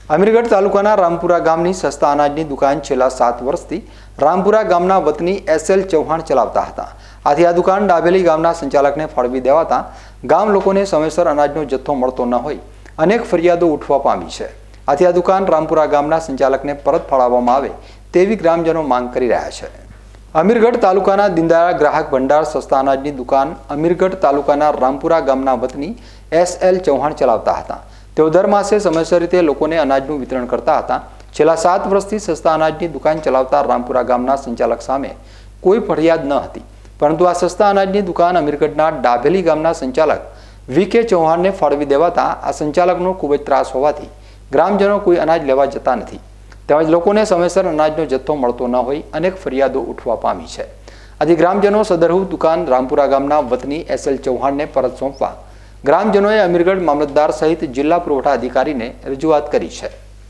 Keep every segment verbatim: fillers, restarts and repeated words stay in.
અમીરગઢ તાલુકાના રામપુરા ગામની સસ્તા અનાજની દુકાન છેલ્લા સાત વર્ષથી રામપુરા ગામના વતની એસએલ ચૌહાણ ચલાવતા હતા। આથી આ દુકાન ડાબેલી ગામના સંચાલકને ફાળવી દેવાતા ગામ લોકોને સમયસર અનાજનો જથ્થો મળતો ન હોય અનેક ફરિયાદો ઉઠવા પામી છે। આથી આ દુકાન રામપુરા ગામના સંચાલકને પરત ફાળવવામાં આવે તેવી ગ્રામજનો માંગ કરી રહ્યા છે। અમીરગઢ તાલુકાના દિનદયાળ ગ્રાહક ભંડાર સસ્તા અનાજની દુકાન અમીરગઢ તાલુકાના રામપુરા ગામના વતની એસએલ ચૌહાણ ચલાવતા હતા। તેઓ દર માસે સમયસર રીતે લોકોને અનાજનું વિતરણ કરતા હતા। છેલ્લા સાત વર્ષથી સસ્તા અનાજની દુકાન ચલાવતા રામપુરા ગામના સંચાલક સામે કોઈ ફરિયાદ ન હતી, પરંતુ આ સસ્તા અનાજની દુકાન અમીરગઢના ડાભેલી ગામના સંચાલક વી કે ચૌહાણને ફાળવી દેવાતા આ સંચાલકનો ખૂબ જ ત્રાસ હોવાથી ગ્રામજનો કોઈ અનાજ લેવા જતા નથી, તેમજ લોકોને સમયસર અનાજનો જથ્થો મળતો ન હોય અનેક ફરિયાદો ઉઠવા પામી છે। આથી ગ્રામજનો સદરહુ દુકાન રામપુરા ગામના વતની એસએલ ચૌહાણને પરત સોંપવા ગ્રામજનોએ અમીરગઢ મામલતદાર સહિત जिला पुरवठा अधिकारी ने रजूआत करी है।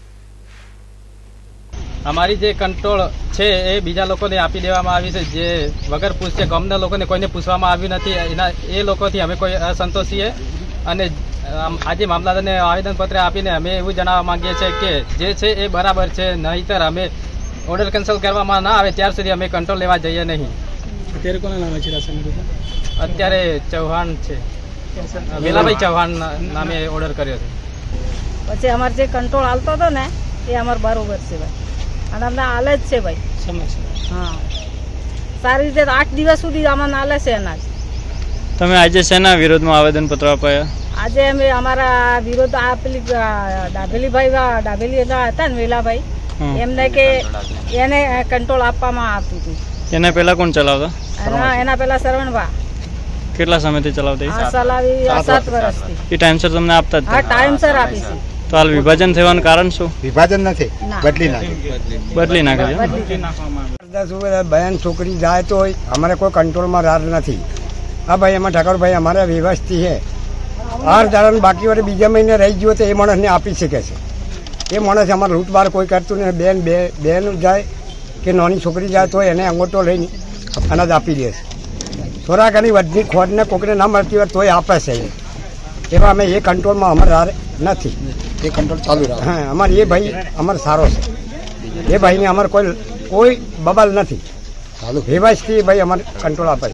हमारी जे कंट्रोल छे ए बीजा लोकोने आपी देवामां आवी छे, जे वगर पूछे गामना लोकोने कोईने पूछवामां आव्युं नथी। एना ए लोकोथी अमे कोई असंतोष छीए अने आज मामलतदारने आवेदन पत्र आपीने अमे एवुं जणाववा मांगीए छीए के जे छे ए बराबर छे, नहीतर अमे ऑर्डर केन्सल करवामां न आवे त्यार सुधी अमे कंट्रोल लेवा जईए नहीं। अत्यारे कोना नामे छे राशन? अत्यारे चौहाण छे, વેલાભાઈ ચૌહાણ નામે ઓર્ડર કર્યો છે। પછી અમાર જે કંટ્રોલ હાલતો હતો ને એ અમાર બરોબર છે ભાઈ, અને અમને હાલે જ છે ભાઈ સમય। હા, સારી રીતે આઠ દિવસ સુધી અમને હાલે છે અનાજ। તમે આજે શેના વિરોધમાં આવેદન પત્ર આપ્યા? આજે અમે અમારા વિરોધ આ પેલી ડાભેલી ભાઈ ડાભેલી હતા ને વેલાભાઈ, એમને કે એને કંટ્રોલ આપવામાં આવતું હતું। એના પહેલા કોણ ચલાવતા? એના પહેલા સરવણભા। કેટલા સમયથી ચલાવતા? આ ચલાવી સાત વર્ષથી। એ ટાઈમસર તમને આપતા જ? હા, ટાઈમસર આપી છે। તો હાલ વિભાજન થવાનું કારણ શું? વિભાજન નથી, બદલી નાખે બદલી નાખે છે। બહેન છોકરી જાય તો અમારે કોઈ કંટ્રોલમાં રાર નથી। હા ભાઈ, એમાં ઠાકોરભાઈ અમારે વ્યવસ્થિત છે। આર દાડા બાકી વાળે બીજા મહિને રહી ગયો તો એ માણસને આપી શકે છે। એ માણસ અમારે લૂંટબાર કોઈ કરતું નહીં। બેન બે બેન જાય કે નાની છોકરી જાય તો એને અંગોટો લઈને અનાજ આપી દે છે। થોડાકની વધની ખોટને કોકને ના મળતી હોય તોય આપે છે। એવા અમે એ કંટ્રોલમાં અમારે નથી, એ કંટ્રોલ ચાલુ રહે। હા, અમારે એ ભાઈ અમારે સારો છે। એ ભાઈને અમારે કોઈ કોઈ બબાલ નથી, વ્યવસ્થિત ભાઈ અમારે કંટ્રોલ આપે છે।